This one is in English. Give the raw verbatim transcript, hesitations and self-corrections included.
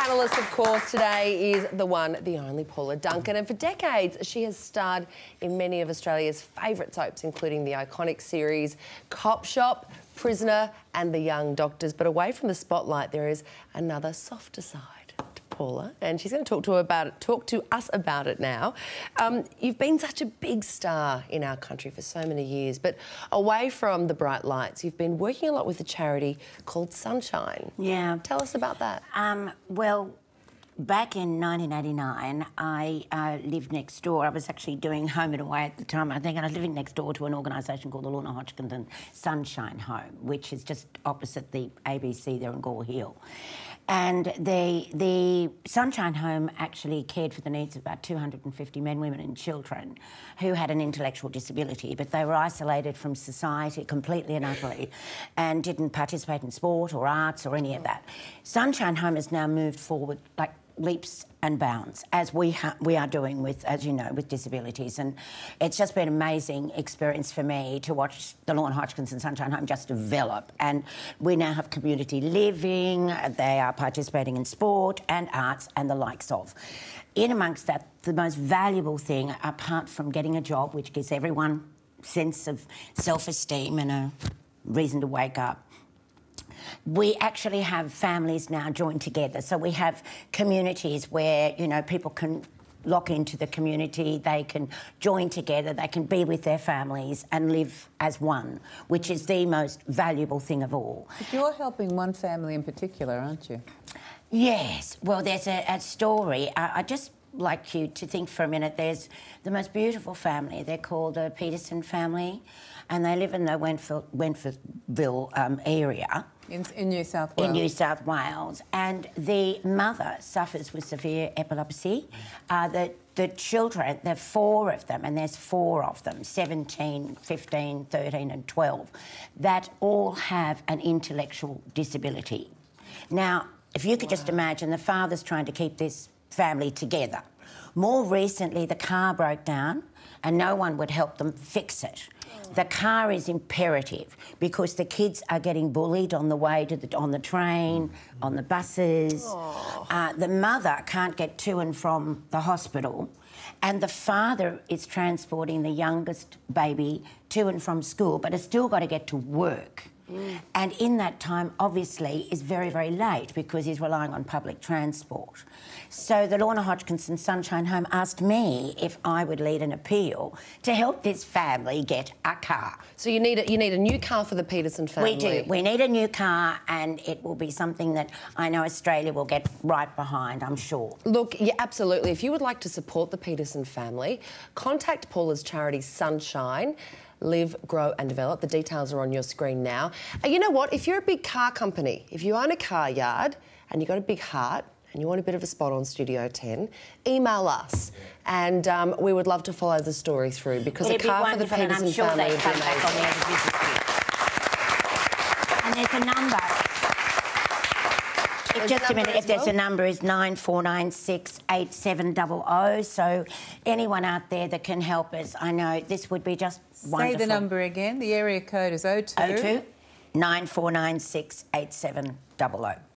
panellist, of course, today is the one, the only Paula Duncan. And for decades, she has starred in many of Australia's favourite soaps, including the iconic series Cop Shop, Prisoner and The Young Doctors. But away from the spotlight, there is another softer side to Paula, and she's going to talk to her about it, talk to us about it now. Um, you've been such a big star in our country for so many years, but away from the bright lights, you've been working a lot with a charity called Sunshine. Yeah. Tell us about that. Um, well, back in nineteen eighty-nine, I uh, lived next door. I was actually doing home and away at the time, I think, and I was living next door to an organisation called the Lorna Hodgkinson Sunshine Home, which is just opposite the A B C there in Gore Hill. And the, the Sunshine Home actually cared for the needs of about two hundred fifty men, women and children who had an intellectual disability, but they were isolated from society completely and utterly and didn't participate in sport or arts or any of that. Sunshine Home has now moved forward like leaps and bounds, as we ha we are doing with, as you know, with disabilities. And it's just been an amazing experience for me to watch the Lorna Hodgkinson Sunshine Home just develop. And we now have community living, they are participating in sport and arts and the likes of. In amongst that, the most valuable thing, apart from getting a job, which gives everyone a sense of self-esteem and a reason to wake up, we actually have families now joined together. So we have communities where, you know, people can lock into the community, they can join together, they can be with their families and live as one, which is the most valuable thing of all. But you're helping one family in particular, aren't you? Yes. Well, there's a, a story. I, I just like you to think for a minute. There's the most beautiful family. They're called the Peterson family, and they live in the Wentworth, Wentworthville um, area. In, in New South Wales. In New South Wales. And the mother suffers with severe epilepsy. Uh, the, the children, there are four of them, and there's four of them, seventeen, fifteen, thirteen and twelve, that all have an intellectual disability. Now, if you could wow. just imagine, the father's trying to keep this family together. More recently, the car broke down and no one would help them fix it. The car is imperative because the kids are getting bullied on the way to the on the train, on the buses. Uh, the mother can't get to and from the hospital, and the father is transporting the youngest baby to and from school, but has still got to get to work. Mm. And in that time, obviously, is very, very late because he's relying on public transport. So the Lorna Hodgkinson Sunshine Home asked me if I would lead an appeal to help this family get a car. So you need a, you need a new car for the Peterson family? We do. We need a new car, and it will be something that I know Australia will get right behind, I'm sure. Look, yeah, absolutely. If you would like to support the Peterson family, contact Paula's charity Sunshine. Live, grow and develop. The details are on your screen now. And you know what? If you're a big car company, if you own a car yard and you've got a big heart and you want a bit of a spot on Studio ten, email us and um, we would love to follow the story through because It'd a car for the Peterson sure family would be amazing. And there's a number. If just a minute, if there's well? a number is nine four nine six eight seven zero zero. So anyone out there that can help us, I know this would be just wonderful. Say the number again. The area code is oh two... oh two nine four nine six eight seven zero zero.